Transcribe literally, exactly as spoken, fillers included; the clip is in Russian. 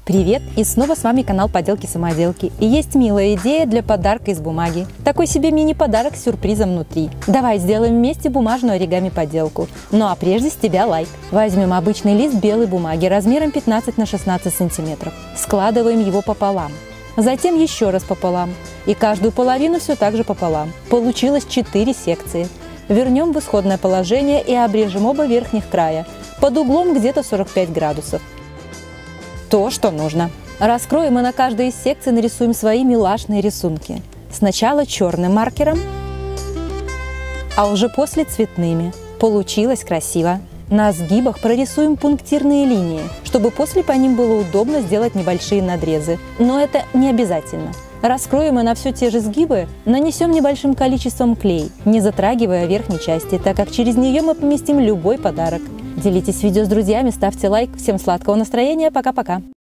Привет! И снова с вами канал Поделки-самоделки. И есть милая идея для подарка из бумаги. Такой себе мини-подарок с сюрпризом внутри. Давай сделаем вместе бумажную оригами-поделку. Ну а прежде с тебя лайк. Возьмем обычный лист белой бумаги размером пятнадцать на шестнадцать сантиметров. Складываем его пополам. Затем еще раз пополам. И каждую половину все так же пополам. Получилось четыре секции. Вернем в исходное положение и обрежем оба верхних края под углом где-то сорок пять градусов. То, что нужно. Раскроем и на каждой из секций нарисуем свои милашные рисунки. Сначала черным маркером, а уже после цветными. Получилось красиво. На сгибах прорисуем пунктирные линии, чтобы после по ним было удобно сделать небольшие надрезы. Но это не обязательно. Раскроем и на все те же сгибы нанесем небольшим количеством клей, не затрагивая верхней части, так как через нее мы поместим любой подарок. Делитесь видео с друзьями, ставьте лайк. Всем сладкого настроения, пока-пока!